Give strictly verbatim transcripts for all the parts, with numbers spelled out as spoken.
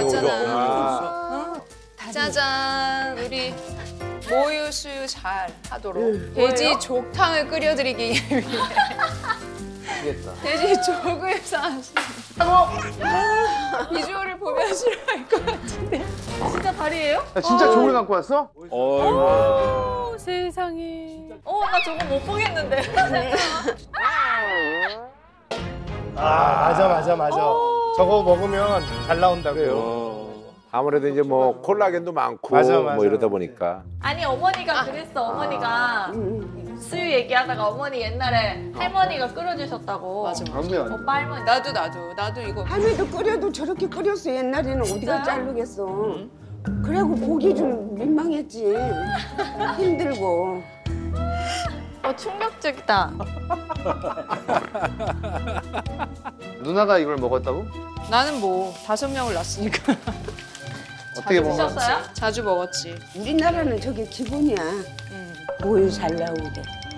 왔잖아. 어? 짜잔, 우리 모유 수유 잘 하도록 음, 돼지 뭐예요? 족탕을 끓여드리기 위해 돼지 족을 싸왔어. 비주얼을 보면 싫어할 것 같은데. 진짜 다리예요? 야, 진짜 족을 갖고 왔어? 오, 세상에. 어, 나 저거 못 보겠는데. 아, 맞아, 맞아, 맞아. 저거 먹으면 잘 나온다고요. 어. 아무래도 이제 뭐 콜라겐도 많고 맞아, 맞아. 뭐 이러다 보니까. 아니, 어머니가 그랬어. 어머니가 수유 얘기하다가 어머니 옛날에 할머니가 끓여주셨다고. 맞아, 맞아. 오빠 할머니. 나도 나도 나도 이거. 할머니도 끓여도 저렇게 끓였어. 옛날에는 어디가 자르겠어. 그래갖고 고기 좀 민망했지. 힘들고. 어, 충격적이다. 누나가 이걸 먹었다고? 나는 뭐 다섯 명을 낳았으니까. 어떻게 먹어? 드셨어요? 자주 먹었지. 우리나라는 저게 기본이야. 음. 모유 잘 나오게.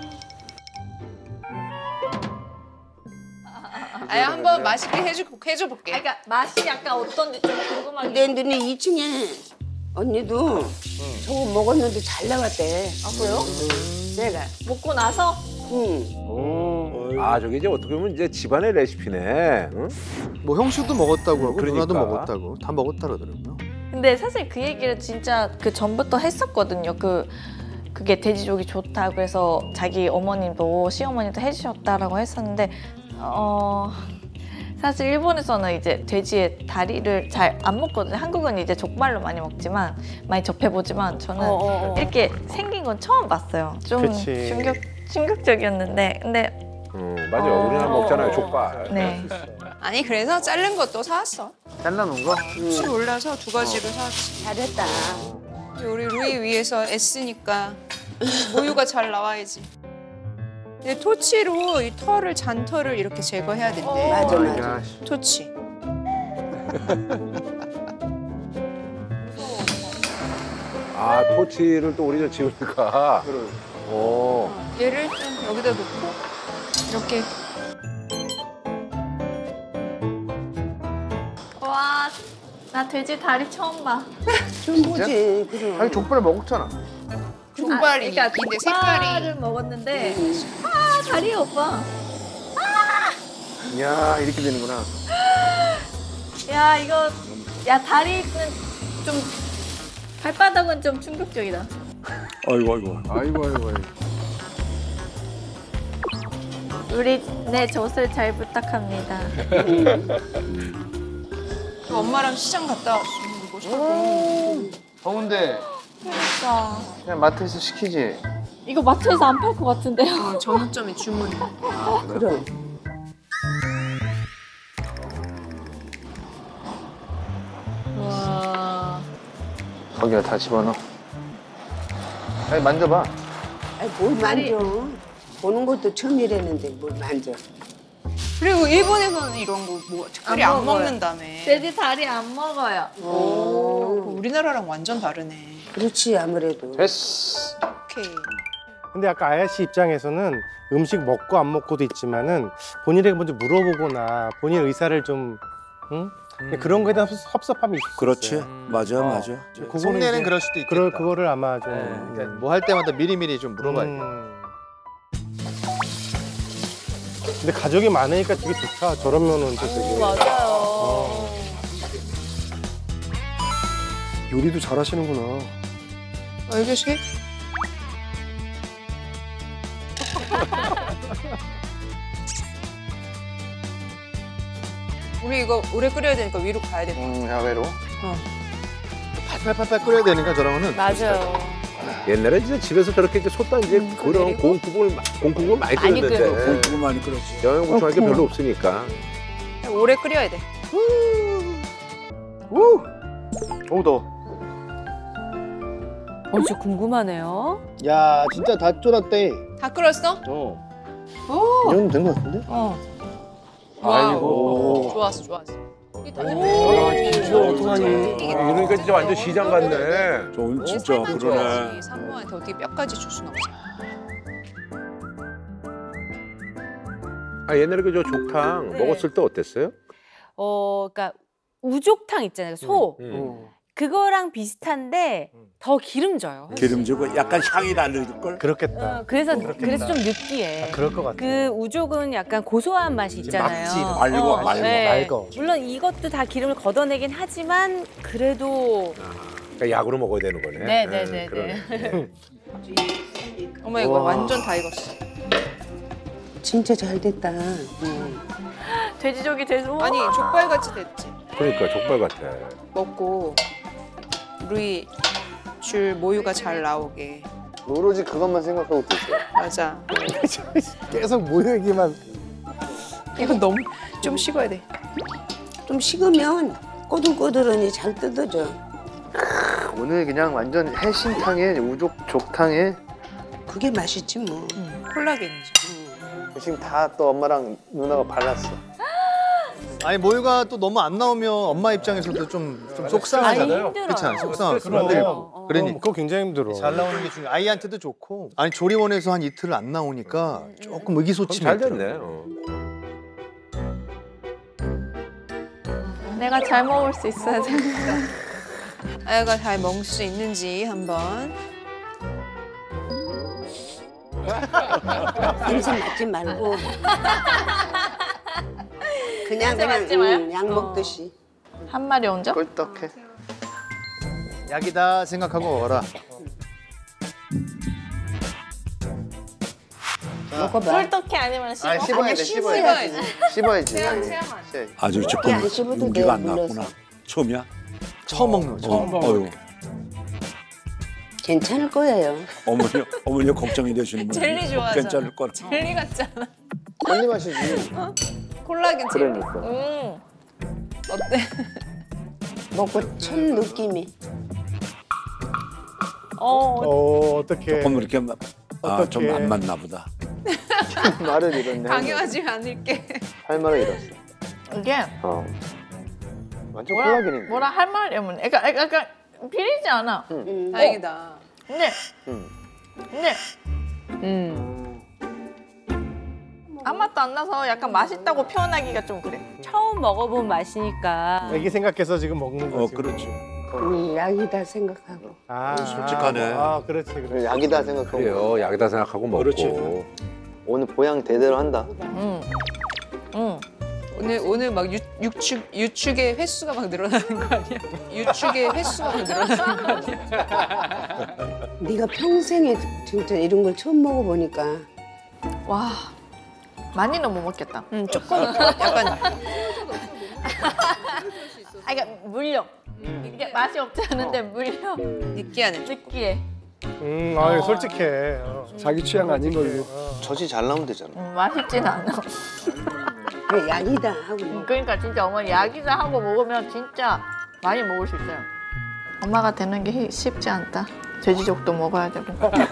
아예 한번 맛있게 해줘 해줘 볼게. 아, 그러니까 맛이 약간 어떤지 좀 궁금하게. 내 눈에 이 층에 언니도 저거 먹었는데 잘 나왔대. 아, 그래요? 내가. 먹고 나서? 응. 아 저게 이제 어떻게 보면 이제 집안의 레시피네. 응? 뭐 형수도 먹었다고 하고 그러니까. 누나도 먹었다고 다 먹었다 그러더라고요. 근데 사실 그 얘기를 진짜 그 전부터 했었거든요. 그 그게 돼지족이 좋다. 그래서 자기 어머님도 시어머니도 해주셨다라고 했었는데 어 사실 일본에서는 이제 돼지의 다리를 잘 안 먹거든요. 한국은 이제 족발로 많이 먹지만 많이 접해보지만 저는 어, 어, 어. 이렇게 생긴 건 처음 봤어요. 좀 그치. 충격 충격적이었는데 근데 음, 맞아. 어. 우리나라 먹잖아요 족발. 네. 아니 그래서 자른 것도 사왔어. 잘라놓은 거? 술 올라서 두 가지를 사왔지. 잘했다. 우리 루이 위해서 애쓰니까 모유가 잘 나와야지. 근데 토치로 이 털을 잔털을 이렇게 제거해야 된대. 맞아, 아, 맞아. 야, 씨. 토치. 아 토치를 또 우리 저 지우니까. 오. 얘를 좀 여기다 놓고 이렇게. 와, 나 돼지 다리 처음 봐. 좀 보지. 그럼. 아니 족발을 먹었잖아. 족발이. 그러니까 근데 족발을 색깔이. 먹었는데 아 다리 오빠. 야 이렇게 되는구나. 야 이거 야 다리는 좀 발바닥은 좀 충격적이다. 아이고 아이고. 아이고 아이고 아이고. 우리 내 젖을 잘 부탁합니다. 또 엄마랑 시장 갔다 왔으면 이거 사고. 더운데 그러니까 그냥 마트에서 시키지. 이거 마트에서 안 팔 것 같은데요? 어, 전문점에 주문. 그럼. 와. 거기다 다 집어넣어. 아니 만져봐. 아니, 뭘 만져. 보는 것도 처음이랬는데 뭘 만져. 그리고 일본에서는 이런 거 뭐 특별히 안 안, 먹어요. 먹는다며. 돼지 다리 안 먹어요. 오, 우리나라랑 완전 다르네. 그렇지 아무래도. 됐어. 오케이. 근데 아까 아야 씨 입장에서는 음식 먹고 안 먹고도 있지만은 본인에게 먼저 물어보거나 본인 의사를 좀 응? 그런 거에 대한 섭- 섭섭함이 있을 수 그렇지. 있어요. 맞아, 맞아. 그거는 속내는 이제 그럴 수도 있겠다. 그럴 그거를 아마 좀 네, 뭐 할 때마다 미리미리 좀 물어봐야 돼. 음. 근데 가족이 많으니까 되게 좋다. 저런 면은 또 되게. 맞아요. 요리도 잘하시는구나. 알겠지? 우리 이거 오래 끓여야 되니까 위로 가야 돼. 음, 야외로. 팔팔팔팔 끓여야 되니까 저러면은. 맞아요. 옛날에 진짜 집에서 저렇게 이제 솥다 이제 그런 그리고? 공국을 마- 공국을 많이 끓였는데 공부 많이 끓였지. 영양 보충할 게 별로 없으니까. 오래 끓여야 돼. 우! 오 더워. 어, 진짜 궁금하네요. 야 진짜 다 쫄았대. 다 끓였어? 어. 이 정도 된 것 같은데? 어. 아이고. 좋았어, 좋았어. 진짜 어떡하니. 이러니까 진짜 완전 시장 같네. 저 오늘 진짜 살만 그러네. 줘야지. 산모한테 어떻게 뼈까지 줄 순 없어. 아 옛날에 그 저 족탕 네. 먹었을 때 어땠어요? 어, 그러니까 우족탕 있잖아요. 소. 음. 그거랑 비슷한데 더 기름져요. 기름지고 약간 향이 다를 걸. 그렇겠다. 어, 그래서 그렇겠다. 그래서 좀 느끼해. 아, 그럴 것 같아. 그 우족은 약간 고소한 맛이 있잖아요. 막지, 말고, 말고. 맑어. 물론 이것도 다 기름을 걷어내긴 하지만 그래도 그러니까 약으로 먹어야 되는 거네. 네, 네, 네, 그러네. 어머 이거 와. 완전 다 익었어. 진짜 잘 됐다. 음. 돼지족이 돼서 아니 족발 같이 됐지. 그러니까 족발 같아. 먹고 루이 줄 모유가 잘 나오게. 오로지 그것만 생각하고 있어요. 맞아. 계속 모유 얘기만. 이거 너무 좀 식어야 돼. 좀 식으면 꼬들꼬들하니 잘 뜯어져. 오늘 그냥 완전 해신탕에 우족 족탕에 그게 맛있지 뭐. 콜라겐이죠. 지금 다 또 엄마랑 누나가 발랐어. 아니 모유가 또 너무 안 나오면 엄마 입장에서도 좀, 좀 아니 속상하잖아요. 힘들어. 그렇잖아, 속상하고. 그럼. 근데 어, 그러니 그거 굉장히 힘들어. 잘 나오는 게 중요. 아이한테도 좋고. 아니 조리원에서 한 이틀 안 나오니까 조금 그럼 의기소침해. 잘 됐네. 어. 내가 잘 먹을 수 있어야 돼. 아이가 잘 먹을 수 있는지 한번. 냄새 맡지 말고. 그냥 냄새 그냥 맡지 마요? 음, 약 먹듯이. 한 마리 얹어? 꿀떡해. 약이다 생각하고 먹어라. 먹어봐. 꿀떡해 아니면 씹어? 아 씹어야 돼, 씹어야지. 씹어야지. 씹어야지. 아주 이게 조금 안 씹어도 용기가 돼, 안 났구나. 물러서. 처음이야? 처음 먹는 거. 어, 어휴. 괜찮을 거예요. 어머니, 어머니 걱정이 되시는 분. 젤리 좋아하잖아. 괜찮을 것 같아. 젤리 같잖아. 젤리 맛이지. 콜라겐 젤리. 그러니까. 음. 어때? 먹고 첫 느낌이. 어, 어, 어떡해. 조금 이렇게 막- 아, 좀 어떡해. 안 맞나 보다. 말을 잃었네. 강요하지 않을게. 할 말을 잃었어. 이게 어. 완전 뭐라 콜라겐인데. 뭐라 할 말이 없네. 그러니까 약간 비리지 않아. 음. 다행이다. 근데 응. 근데 음. 아무 맛도 안 나서 약간 맛있다고 표현하기가 좀 그래. 처음 먹어본 맛이니까. 애기 생각해서 지금 먹는 어, 거지. 그렇지. 이 약이다 생각하고. 아, 솔직하네. 아, 그렇지, 그렇지. 그래, 약이다 생각하고. 그래요. 약이다 생각하고 먹고. 그렇지. 오늘 보양 대대로 한다. 응. 응. 오늘 오늘 막 유, 유축 유축의 횟수가 막 늘어나는 거 아니야? 유축의 횟수가 막 늘어나는 거 아니야? 네가 평생에 진짜 이런 걸 처음 먹어보니까 와 많이는 못 먹겠다. 음 조금 약간 아 그러니까 물려. 이게 맛이 없지 않은데 물려. 느끼하네. 느끼해. 음, 아, 솔직해. 어. 자기 취향 아닌 걸로. 어. 젖이 잘 나오면 되잖아. 음, 맛있진 않아. 그래 약이다 하고 먹어. 그러니까 진짜 어머니 약이다 하고 먹으면 진짜 많이 먹을 수 있어요. 엄마가 되는 게 히- 쉽지 않다. 돼지족도 먹어야 되고.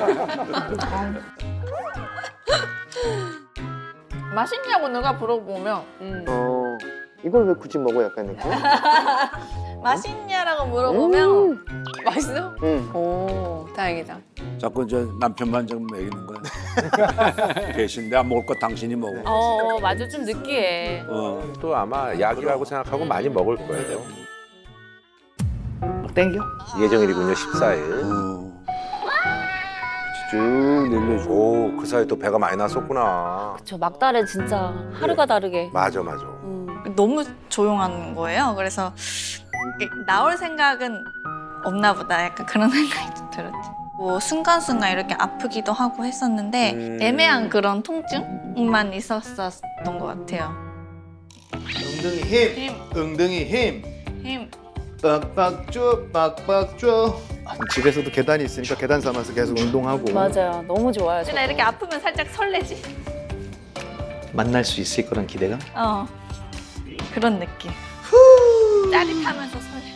맛있냐고 누가 물어보면 음. 어. 이걸 왜 굳이 먹어 약간 느낌? 맛있냐라고 물어보면 맛있어? 응. 오 다행이다. 자꾸 저 남편만 좀 먹이는 거야. 대신 내가 먹을 거 당신이 먹어. 어, 맞아. 좀 느끼해. 어. 또 아마 약이라고 생각하고 많이 먹을 거예요. 땡겨? 예정일이군요, 십사 일. 어. 쭉 늘려줘. 오, 그 사이에 또 배가 많이 났었구나. 저 막달에 진짜 하루가 다르게. 맞아, 맞아. 너무 조용한 거예요. 그래서 이게 나올 생각은 없나 보다. 약간 그런 생각이 좀 들었지. 뭐 순간순간 이렇게 아프기도 하고 했었는데 음. 애매한 그런 통증만 있었었던 것 같아요. 엉덩이 힘, 힘, 엉덩이 힘. 힘. 빡빡 쭉, 빡빡 쭉. 아, 집에서도 계단이 있으니까 계단 삼아서 계속 운동하고. 맞아요. 너무 좋아요. 근데 나 이렇게 아프면 살짝 설레지. 만날 수 있을 거란 기대감? 어 그런 느낌. 짜릿하면서 설레.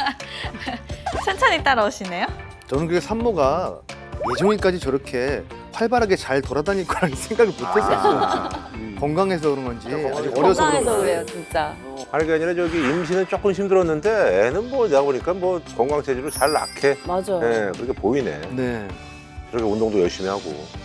천천히 따라오시네요. 저는 그게 산모가 예정일까지 저렇게 활발하게 잘 돌아다닐 거라는 생각을 못했었어요. 건강해서 그런 건지 아직 어려서 그런 건강해서 건지. 그래요, 진짜. 아니 그게 아니라 저기 임신은 조금 힘들었는데 애는 뭐 내가 보니까 뭐 건강 체질로 잘 낳게 맞아요. 예, 그렇게 보이네. 네. 저렇게 운동도 열심히 하고.